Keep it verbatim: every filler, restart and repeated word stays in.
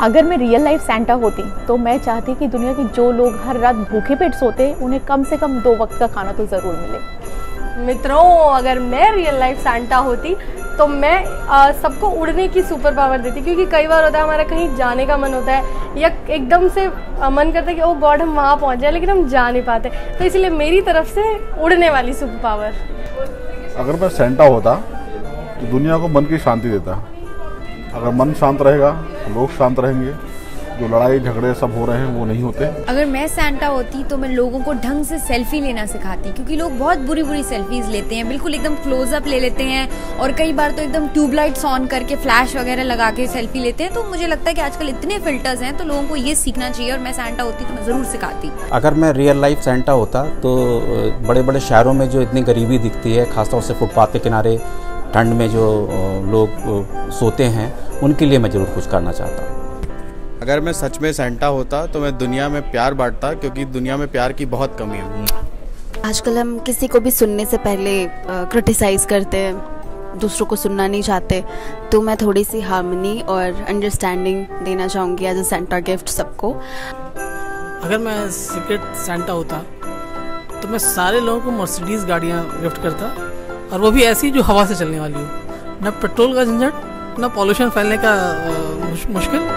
अगर मैं real life Santa होती तो मैं चाहती कि दुनिया के जो लोग हर रात भूखे पेट सोते उन्हें कम से कम दो वक्त का खाना तो ज़रूर मिले। मित्रों, अगर मैं रियल लाइफ सेंटा होती तो मैं सबको उड़ने की सुपर पावर देती, क्योंकि कई बार होता है हमारा कहीं जाने का मन होता है या एकदम से मन करता है कि ओ गॉड हम वहाँ पहुँच जाए, लेकिन हम जा नहीं पाते, तो इसलिए मेरी तरफ से उड़ने वाली सुपर पावर। अगर मैं सेंटा होता तो दुनिया को मन की शांति देता। अगर मन शांत रहेगा लोग शांत रहेंगे, जो लड़ाई झगड़े सब हो रहे हैं वो नहीं होते। अगर मैं सेंटा होती तो मैं लोगों को ढंग से सेल्फी लेना सिखाती, क्योंकि लोग बहुत बुरी बुरी सेल्फीज लेते हैं, बिल्कुल एकदम क्लोजअप ले लेते हैं और कई बार तो एकदम ट्यूबलाइट्स ऑन करके फ्लैश वगैरह लगा के सेल्फी लेते हैं। तो मुझे लगता है कि आजकल इतने फिल्टर्स हैं तो लोगों को ये सीखना चाहिए, और मैं सेंटा होती तो मैं ज़रूर सिखाती। अगर मैं रियल लाइफ सेंटा होता तो बड़े बड़े शहरों में जो इतनी गरीबी दिखती है, खासतौर से फुटपाथ के किनारे ठंड में जो लोग सोते हैं, उनके लिए मैं ज़रूर कुछ करना चाहता हूँ। अगर मैं सच में सेंटा होता तो मैं दुनिया में प्यार बांटता, क्योंकि दुनिया में प्यार की बहुत कमी है। आजकल हम किसी को भी सुनने से पहले क्रिटिसाइज़ करते हैं, दूसरों को सुनना नहीं चाहते, तो मैं थोड़ी सी हार्मनी और अंडरस्टैंडिंग देना चाहूँगी एज अ सेंटा गिफ्ट सबको। अगर मैं सीक्रेट सेंटा होता तो मैं सारे लोगों को मर्सिडीज़ गाड़ियाँ गिफ्ट करता, और वो भी ऐसी जो हवा से चलने वाली हो, ना पेट्रोल का झंझट, ना पॉल्यूशन फैलने का मुश्किल।